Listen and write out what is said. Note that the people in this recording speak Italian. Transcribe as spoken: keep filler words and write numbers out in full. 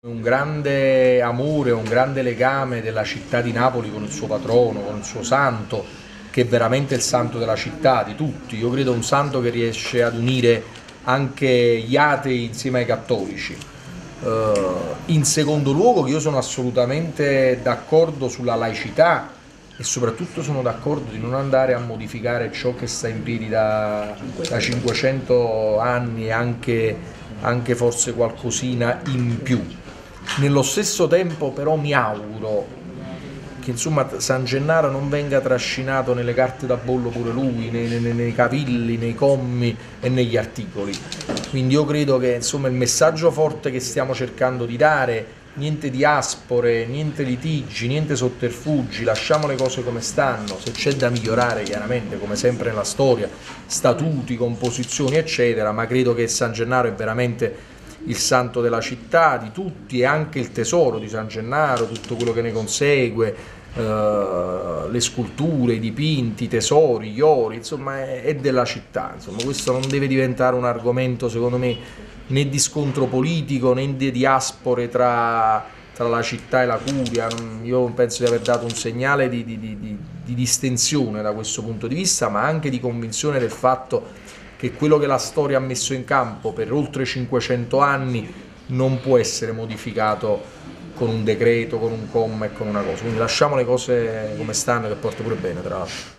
Un grande amore, un grande legame della città di Napoli con il suo patrono, con il suo santo, che è veramente il santo della città, di tutti. Io credo un santo che riesce ad unire anche gli atei insieme ai cattolici. Uh, in secondo luogo, che io sono assolutamente d'accordo sulla laicità e soprattutto sono d'accordo di non andare a modificare ciò che sta in piedi da, da cinquecento anni e anche, anche forse qualcosina in più. Nello stesso tempo però mi auguro che insomma San Gennaro non venga trascinato nelle carte da bollo pure lui, nei, nei, nei cavilli, nei commi e negli articoli. Quindi io credo che insomma il messaggio forte che stiamo cercando di dare, niente diaspore, niente litigi, niente sotterfugi, lasciamo le cose come stanno, se c'è da migliorare chiaramente come sempre nella storia, statuti, composizioni eccetera, ma credo che San Gennaro è veramente il santo della città, di tutti, e anche il tesoro di San Gennaro, tutto quello che ne consegue, eh, le sculture, i dipinti, i tesori, gli ori, insomma è, è della città. Insomma, questo non deve diventare un argomento secondo me né di scontro politico né di diaspore tra, tra la città e la curia. Io penso di aver dato un segnale di, di, di, di, di distensione da questo punto di vista, ma anche di convinzione del fatto che quello che la storia ha messo in campo per oltre cinquecento anni non può essere modificato con un decreto, con un comma e con una cosa. Quindi lasciamo le cose come stanno, che porta pure bene tra l'altro.